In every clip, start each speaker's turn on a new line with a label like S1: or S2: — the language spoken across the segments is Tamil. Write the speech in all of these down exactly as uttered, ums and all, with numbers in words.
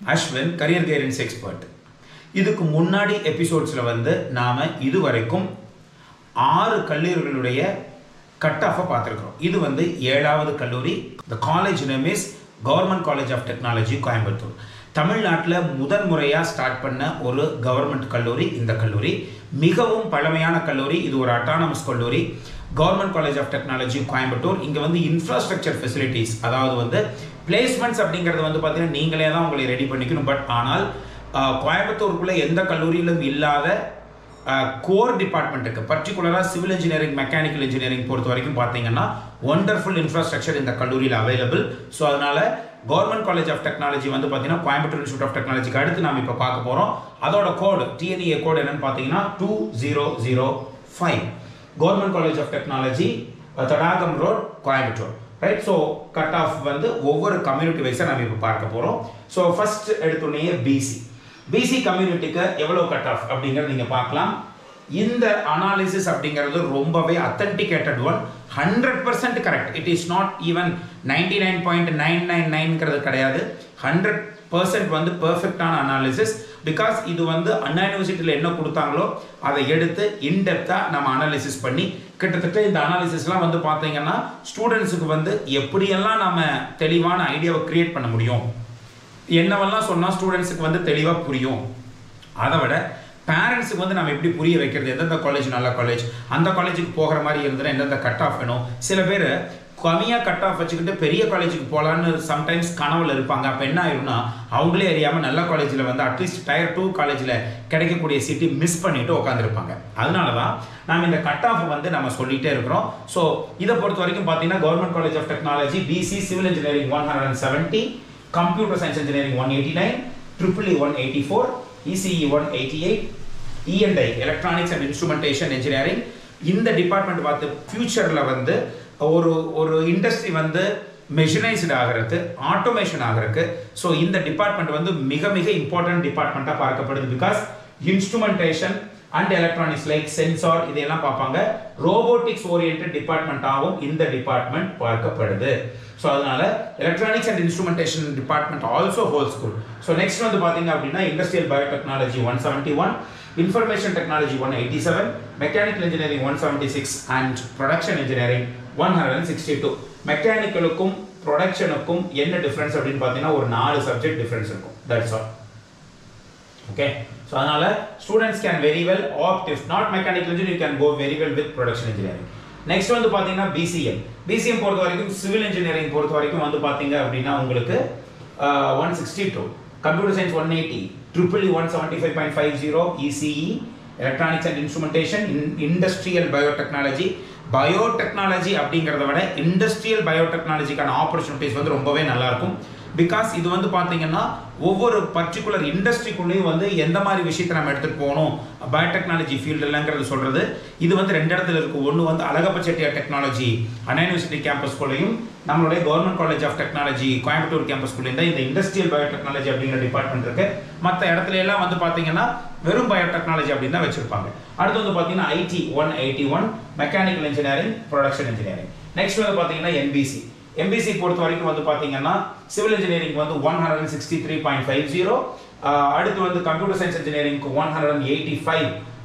S1: ASHWIN career guidance expert. இதுக்கு முன்னாடி எபிசோட்ஸ்ல வந்து நாம இதுவரைக்கும் ஆறு கல்லூரிகளுடைய கட் ஆஃப் பார்த்திருக்கிறோம். இது வந்து ஏழாவது கல்லூரி. The college name is Government College of Technology Coimbatore. தமிழ்நாட்டில் முதன் முறையா ஸ்டார்ட் பண்ண ஒரு கவர்மெண்ட் கல்லூரி இந்த கல்லூரி. மிகவும் பழமையான கல்லூரி. இது ஒரு அட்டானமஸ் கல்லூரி. Government college of technology Coimbatore. இங்க வந்து இன்ஃப்ராஸ்ட்ரக்சர் ஃபெசிலிட்டிஸ், அதாவது வந்து பிளேஸ்மெண்ட்ஸ் அப்படிங்கிறது வந்து பார்த்தீங்கன்னா நீங்களே தான் உங்களை ரெடி பண்ணிக்கணும். பட் ஆனால் கோயம்புத்தூருக்குள்ள எந்த கல்லூரியிலும் இல்லாத கோர் டிபார்ட்மெண்ட்டுக்கு, பர்டிகுலராக சிவில் இன்ஜினியரிங், மெக்கானிக்கல் இன்ஜினியரிங் பொறுத்த வரைக்கும் பார்த்தீங்கன்னா ஒண்டர்ஃபுல் இன்ஃப்ராஸ்ட்ரக்சர் இந்த கல்லூரியில் அவைலபிள். ஸோ அதனால கவர்மெண்ட் காலேஜ் ஆஃப் டெக்னாலஜி வந்து பார்த்தீங்கன்னா கோயம்புத்தூர் இன்ஸ்டியூட் ஆஃப் டெக்னாலஜிக்கு அடுத்து நாம் இப்போ பார்க்க போகிறோம். அதோட கோடு T N E A code என்னன்னு பார்த்தீங்கன்னா two zero zero five. Government college of technology Thadagam road Coimbatore. Right. So cut off வந்து ஒவ்வொரு கம்யூனிட்டி வைஸாக நம்ம இப்போ பார்க்க போகிறோம். ஸோ ஃபர்ஸ்ட் எடுத்தோடனே பிசி பிசி கம்யூனிட்டிக்கு எவ்வளோ கட் ஆஃப் அப்படிங்கிறது நீங்கள் பார்க்கலாம். இந்த அனாலிசிஸ் அப்படிங்கிறது ரொம்பவே authenticated one, hundred percent correct. It is not even ninety nine point nine nine நைன்ங்கிறது கிடையாது. ஹண்ட்ரட் பர்சன்ட் வந்து பெர்ஃபெக்டான அனாலிசிஸ். பிகாஸ் இது வந்து அண்ணா யூனிவர்சிட்டியில் என்ன கொடுத்தாங்களோ அதை எடுத்து இன்டெப்த்தாக நம்ம அனாலிசிஸ் பண்ணி, கிட்டத்தட்ட இந்த அனாலிசிஸ்லாம் வந்து பார்த்தீங்கன்னா ஸ்டூடெண்ட்ஸுக்கு வந்து எப்படியெல்லாம் நம்ம தெளிவான ஐடியாவை கிரியேட் பண்ண முடியும், என்னவெல்லாம் சொன்னால் ஸ்டூடெண்ட்ஸுக்கு வந்து தெளிவாக புரியும், அதை விட பேரண்ட்ஸுக்கு வந்து நம்ம எப்படி புரிய வைக்கிறது, எந்தெந்த காலேஜ் நல்ல காலேஜ், அந்த காலேஜுக்கு போகிற மாதிரி இருந்ததுன்னா எந்தெந்த கட் ஆஃப் வேணும். சில பேர் கம்மியாக கட் ஆஃப் வச்சுக்கிட்டு பெரிய காலேஜுக்கு போகலான்னு சம்டைம்ஸ் கனவுல இருப்பாங்க. அப்போ என்ன ஆயிரும்னா அவங்களே அறியாமல் நல்ல காலேஜில் வந்து அட்லீஸ்ட் டயர் டூ காலேஜில் கிடைக்கக்கூடிய சீட்டு மிஸ் பண்ணிட்டு உட்காந்துருப்பாங்க. அதனால தான் நம்ம இந்த கட் ஆஃப் வந்து நம்ம சொல்லிகிட்டே இருக்கிறோம். ஸோ இதை பொறுத்த வரைக்கும் பார்த்தீங்கன்னா government college of technology BC civil engineering one hundred seventy, computer science engineering one eighty nine, triple E one eighty four, ECE one eighty eight, E and I electronics and instrumentation engineering. இந்த டிபார்ட்மெண்ட் பார்த்து ஃபியூச்சரில் வந்து ஒரு ஒரு இண்டஸ்ட்ரி வந்து மெஷினைஸ்டு ஆகிறதுக்கு, ஆட்டோமேஷன் ஆகிறதுக்கு, ஸோ இந்த டிபார்ட்மெண்ட் வந்து மிக மிக இம்பார்ட்டன்ட் டிபார்ட்மெண்ட்டாக பார்க்கப்படுது. Because instrumentation and electronics like sensor இதையெல்லாம் பார்ப்பாங்க. ரோபோட்டிக்ஸ் ஓரியன்ட் டிபார்ட்மெண்ட்டாகவும் இந்த டிபார்ட்மெண்ட் பார்க்கப்படுது. ஸோ அதனால electronics and instrumentation department also whole school. So next வந்து பார்த்தீங்க அப்படின்னா industrial biotechnology one seventy one, information technology one eighty-seven, mechanical engineering one seventy-six and production engineering one sixty-two. மெக்கானிக்கலுக்கும் ப்ரொடக்ஷனுக்கும் என்ன டிஃபரன்ஸ் அப்படின்னு பார்த்தீங்கன்னா ஒரு நாலு சப்ஜெக்ட் டிஃபரன்ஸ் இருக்கும். That's all. ஓகே. ஸோ அதனால students can very well opt, if not mechanical engineering you can go very well with production engineering. Next வந்து பார்த்தீங்கன்னா பிசிஎம். பிசிஎம் பொறுத்த வரைக்கும் சிவில் இன்ஜினியரிங் பொறுத்த வரைக்கும் வந்து பார்த்தீங்க அப்படின்னா உங்களுக்கு one sixty two, computer science one eighty, triple E one seventy-five point five zero, E C E electronics and instrumentation, in industrial biotechnology. Biotechnology அப்படிங்கிறத விட இண்டஸ்ட்ரியல் பயோடெக்னாலஜிக்கான ஆப்பர்ச்சுனிட்டிஸ் வந்து ரொம்பவே நல்லா இருக்கும். பிகாஸ் இது வந்து பார்த்தீங்கன்னா ஒவ்வொரு பர்டிகுலர் இண்டஸ்ட்ரிக்குள்ளேயும் வந்து எந்த மாதிரி விஷயத்தை நம்ம எடுத்துகிட்டு போகணும் பயோடெக்னாலஜி ஃபீல்டுலங்கிறது சொல்கிறது. இது வந்து ரெண்டு இடத்துல இருக்குது. ஒன்று வந்து அழகப்ப செட்டியார் டெக்னாலஜி அண்ணா யூனிவர்சிட்டி கேம்பஸ்குள்ளேயும் நம்மளுடைய government college of technology Coimbatore கேம்பஸ்குள்ளேயும் தான் இந்த இண்டஸ்ட்ரியல் பயோடெக்னாலஜி அப்படிங்கிற டிபார்ட்மெண்ட் இருக்குது. மற்ற இடத்துல எல்லாம் வந்து பார்த்தீங்கன்னா வெறும் பயோடெக்னாலஜி அப்படின்னு தான் வச்சிருப்பாங்க. அடுத்து வந்து பார்த்தீங்கன்னா IT one eighty one, mechanical engineering, production engineering. Next வந்து பார்த்தீங்கன்னா எம்பிசி. எம்பிசி பொறுத்த வரைக்கும் வந்து பார்த்தீங்கன்னா சிவில் இன்ஜினியரிங் வந்து one hundred sixty three point five zero, அடுத்து வந்து கம்ப்யூட்டர் சயின்ஸ் இன்ஜினியரிங்க்கு one hundred eighty five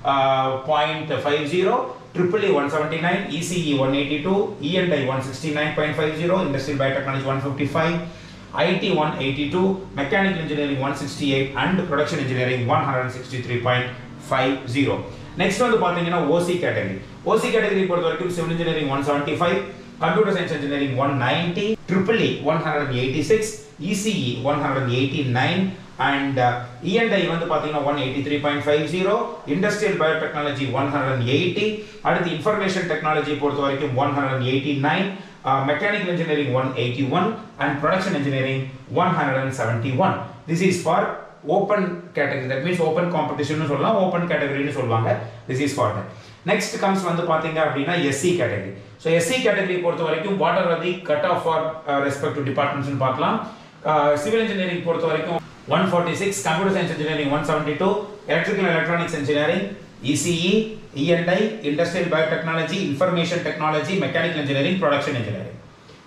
S1: point five zero, triple E one seventy nine, ECE one eighty two, E and I one sixty nine point five zero, industrial biotechnology one fifty five, IT one eighty two, mechanical engineering one sixty eight and production engineering one hundred sixty three point five zero. Next வந்து பார்த்தீங்கன்னா ஓசி கேட்டகரி. ஓசி கேட்டகரி பொறுத்த வரைக்கும் civil engineering one seventy five, computer science engineering one ninety, triple E one eighty-six, E C E one eighty-nine and uh, E and I வந்து பாத்தீங்கன்னா one eighty-three point five zero, industrial biotechnology one eighty, அடுத்து information technology பொறுத்த வரைக்கும் one eighty-nine, uh, mechanical engineering one eighty-one and production engineering one seventy-one. This is for open category, that means open competition னு சொல்லலாம், open category னு சொல்வாங்க. This is for that. Next comes வந்து பாத்தீங்க அப்படின்னா S C category. So S C category பொறுத்த வரைக்கும் what are the cut off for uh, respect to departments னு பார்க்கலாம். Civil engineering பொறுத்த வரைக்கும் one forty-six, computer science engineering one seventy-two, electrical and electronics engineering, E C E, E and I, industrial biotechnology, information technology, mechanical engineering, production engineering.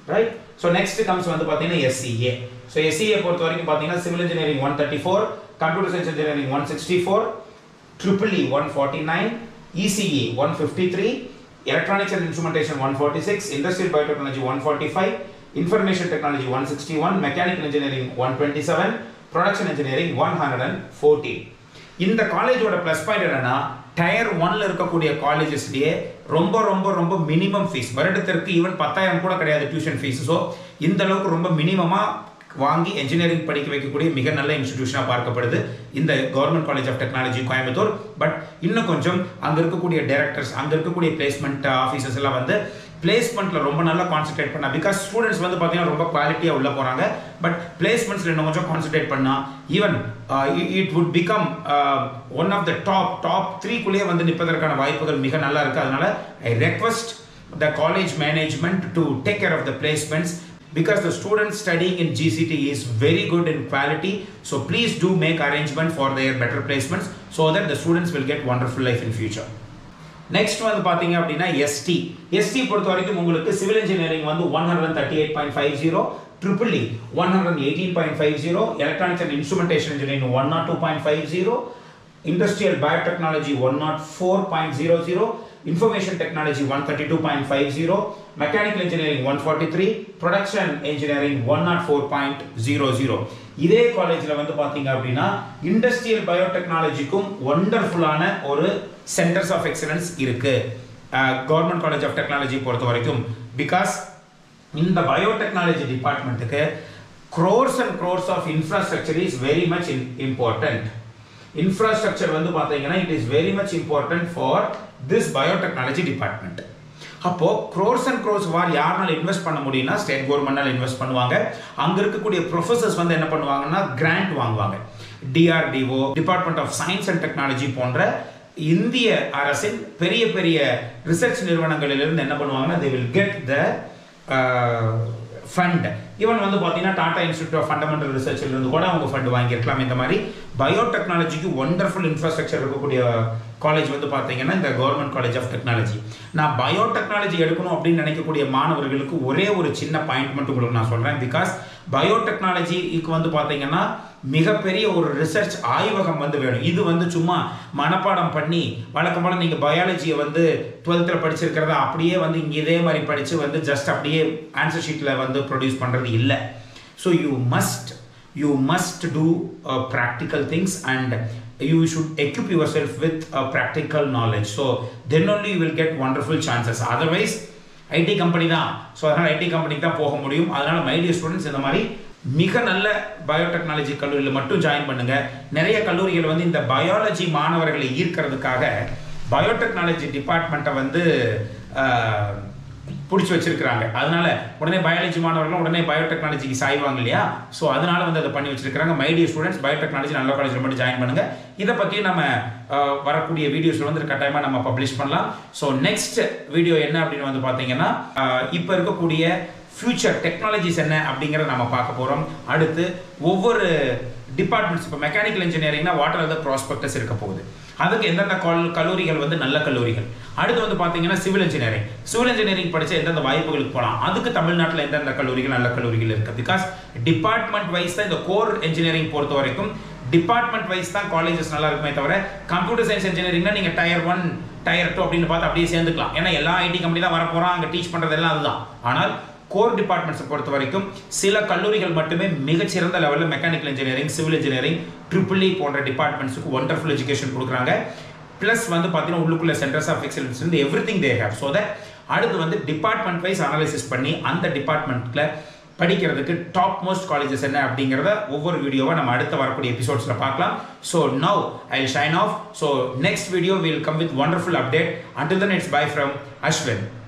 S1: right? So next comes வந்து பாத்தீங்கன்னா S C A. So S C A பொறுத்த வரைக்கும் பாத்தீங்கன்னா civil engineering one thirty-four, computer science engineering one sixty-four, triple E one forty-nine, E C E one fifty-three, electronics and instrumentation one forty-six, industrial biotechnology one forty-five, information technology one sixty-one, mechanical engineering one twenty-seven, production engineering one fourteen. இந்த காலேஜோட ப்ளஸ் பாயிண்ட் என்னன்னா டயர் ஒன்ல இருக்கக்கூடிய காலேஜஸ்லயே ரொம்ப ரொம்ப ரொம்ப மினிமம் ஃபீஸ், வருடத்திற்கு ஈவன் பத்தாயிரம் கூட கிடையாது டியூஷன் ஃபீஸ். ஸோ இந்த அளவுக்கு ரொம்ப மினிமமா வாங்கி என்ஜினியரிங் படிக்க வைக்கக்கூடிய மிக நல்ல இன்ஸ்டிடியூஷனாக பார்க்கப்படுது இந்த government college of technology Coimbatore. But இன்னும் கொஞ்சம் அங்கே இருக்கக்கூடிய டைரக்டர்ஸ், அங்கே இருக்கக்கூடிய பிளேஸ்மெண்ட் ஆஃபீஸர்ஸ் எல்லாம் வந்து பிளேஸ்மெண்ட்ல ரொம்ப நல்லா கான்சென்ட்ரேட் பண்ணா, பிகாஸ் ஸ்டூடெண்ட்ஸ் வந்து பார்த்தீங்கன்னா ரொம்ப குவாலிட்டியாக உள்ள போறாங்க. பட் பிளேஸ்மெண்ட்ஸ்ல இன்னும் கொஞ்சம் கான்சென்ட்ரேட் பண்ணா even it would become one of the top top த்ரீக்குள்ளேயே வந்து நிற்பதற்கான வாய்ப்புகள் மிக நல்லா இருக்கு. அதனால I request the college management to take care of the placements, because the students studying in G C T is very good in quality. So please do make arrangement for their better placements so that the students will get wonderful life in future. Next வந்து பாத்தீங்க அப்படின்னா S T. S T பொறுத்த வரைக்கும் உங்களுக்கு civil engineering வந்து one thirty-eight point five zero, triple E one eighteen point five zero, electronics and instrumentation engineering one oh two point five zero, industrial biotechnology one oh four point zero zero, information technology one thirty-two point five zero, mechanical engineering one forty-three, production engineering one oh four point zero zero. இதே காலேஜ்ல வந்து பாத்தீங்க அப்படின்னா இண்டஸ்ட்ரியல் பயோடெக்னாலஜிக்கும் வண்டர்ஃபுல்லான ஒரு சென்டர்ஸ் ஆஃப் எக்ஸலன்ஸ் இருக்கு கவர்மெண்ட் காலேஜ் ஆஃப் டெக்னாலஜி பொறுத்த வரைக்கும். பிகாஸ் இந்த பயோடெக்னாலஜி டிபார்ட்மெண்ட்டுக்கு crores and crores of infrastructure is very much important. Infrastructure வந்து பாத்தீங்கன்னா it is very much important for this biotechnology department. அப்போ crores and crores வார் யாரால இன்வெஸ்ட் பண்ண முடியும்னா ஸ்டேட் கவர்மெண்டால இன்வெஸ்ட் பண்ணுவாங்க. அங்க இருக்கக்கூடிய ப்ரொஃபசர்ஸ் வந்து என்ன பண்ணுவாங்கன்னா கிராண்ட் வாங்குவாங்க. D R D O, department of science and technology போன்ற இந்திய அரசின் பெரிய பெரிய ரிசர்ச் நிறுவனங்களிலிருந்து என்ன பண்ணுவாங்கன்னா they will get the uh, fund. Even வந்து பார்த்தீங்கன்னா டாடா இன்ஸ்டிடியூட் ஆஃப் ஃபண்டமெண்டல் ரிசர்ச்ல இருந்து கூட அவங்க ஃபண்ட் வாங்கியிருக்கலாம். இந்த மாதிரி பயோடெக்னாலஜிக்கு ஒண்டர்ஃபுல் இன்ஃப்ராஸ்ட்ரக்சர் இருக்கக்கூடிய காலேஜ் வந்து பார்த்தீங்கன்னா இந்த கவர்மெண்ட் காலேஜ் ஆஃப் டெக்னாலஜி. நான் பயோடெக்னாலஜி எடுக்கணும் அப்படின்னு நினைக்கக்கூடிய மாணவர்களுக்கு ஒரே ஒரு சின்ன பாயிண்ட் மட்டும் உங்களுக்கு நான் சொல்றேன். பிகாஸ் பயோடெக்னாலஜிக்கு வந்து பார்த்தீங்கன்னா மிகப்பெரிய ஒரு ரிசர்ச் ஆய்வகம் வந்து வேணும். இது வந்து சும்மா மனப்பாடம் பண்ணி வழக்கம் போல நீங்க பயாலஜியை வந்து டுவெல்த்தில் படிச்சிருக்கிறத அப்படியே வந்து இங்கே இதே மாதிரி படிச்சு வந்து ஜஸ்ட் அப்படியே ஆன்சர் ஷீட்ல வந்து ப்ரொடியூஸ் பண்றது இல்லை. So you must you must do practical things and you should equip yourself with a practical knowledge. So then only you will get wonderful chances. Otherwise I T company தான். ஸோ அதனால் I T company தான் போக முடியும். அதனால மை டியர் ஸ்டூடெண்ட்ஸ் இந்த மாதிரி மிக நல்ல பயோடெக்னாலஜி கல்லூரியில் மட்டும் ஜாயின் பண்ணுங்க. நிறைய கல்லூரிகள் வந்து இந்த பயாலஜி மாணவர்களை ஈர்க்கிறதுக்காக பயோடெக்னாலஜி டிபார்ட்மெண்ட்டை வந்து பிடிச்சி வச்சிருக்கிறாங்க. அதனால உடனே பயாலஜி மாணவர்கள் உடனே பயோடெக்னாலஜிக்கு சாய்வாங்க இல்லையா? ஸோ அதனால வந்து அதை பண்ணி வச்சிருக்காங்க. மை டியர் ஸ்டூடெண்ட்ஸ், பயோடெக்னாலஜி நல்ல காலேஜில் மட்டும் ஜாயின் பண்ணுங்க. இதை பற்றி நம்ம வரக்கூடிய வீடியோஸ்ல வந்து கட்டாயமாக நம்ம பப்ளிஷ் பண்ணலாம். ஸோ நெக்ஸ்ட் வீடியோ என்ன அப்படின்னு வந்து பார்த்தீங்கன்னா இப்போ இருக்கக்கூடிய ஃபியூச்சர் டெக்னாலஜிஸ் என்ன அப்படிங்கிறத நம்ம பார்க்க போகிறோம். அடுத்து ஒவ்வொரு டிபார்ட்மெண்ட்ஸ், இப்போ மெக்கானிக்கல் இன்ஜினியரிங்னா வாட் ஆர் த ப்ராஸ்பெக்டஸ் இருக்க போகுது, அதுக்கு எந்தெந்த கல்லூரிகள் வந்து நல்ல கல்லூரிகள். அடுத்து வந்து பார்த்தீங்கன்னா சிவில் இன்ஜினியரிங், சிவில் இன்ஜினியரிங் படிச்ச எந்தெந்த வாய்ப்புகளுக்கு போகலாம், அதுக்கு தமிழ்நாட்டில் எந்தெந்த கல்லூரிகள் நல்ல கல்லூரிகள் இருக்கு. பிகாஸ் டிபார்ட்மெண்ட் வைஸ் தான் இந்த கோர் இன்ஜினியரிங் பொறுத்த வரைக்கும் டிபார்ட்மெண்ட் வைஸ் தான் காலேஜஸ் நல்லா இருக்குமே தவிர கம்ப்யூட்டர் சயின்ஸ் இன்ஜினியரிங்னா நீங்க டயர் ஒன் டயர் டூ அப்படின்னு பார்த்து அப்படியே சேர்ந்துக்கலாம். ஏன்னா எல்லா ஐடி கம்பெனி தான் வர போறோம், அங்கே டீச் பண்றது எல்லாம் அதுதான். ஆனால் கோர் டிபார்ட்மெண்ட்ஸை பொறுத்த வரைக்கும் சில கல்லூரிகள் மட்டுமே மிகச்சிறந்த லெவலில் mechanical engineering, civil engineering, triple E போன்ற டிபார்ட்மெண்ட்ஸுக்கு ஒண்டர்ஃபுல் எஜுகேஷன் கொடுக்குறாங்க. ப்ளஸ் வந்து பார்த்தீங்கன்னா உள்ளுக்குள்ள சென்டர்ஸ் ஆஃப் எக்ஸலன்ஸ் வந்து every thing they have. So that அடுத்து வந்து டிபார்ட்மெண்ட் வைஸ் அனாலிசிஸ் பண்ணி அந்த டிபார்ட்மெண்ட்ல படிக்கிறதுக்கு டாப் மோஸ்ட் காலேஜஸ் என்ன அப்படிங்கிறத ஒவ்வொரு வீடியோவை நம்ம அடுத்த வரக்கூடிய எபிசோட்ஸில் பார்க்கலாம். So now I will sign off. So next video will come with wonderful update. Until then, it's bye from Ashwin.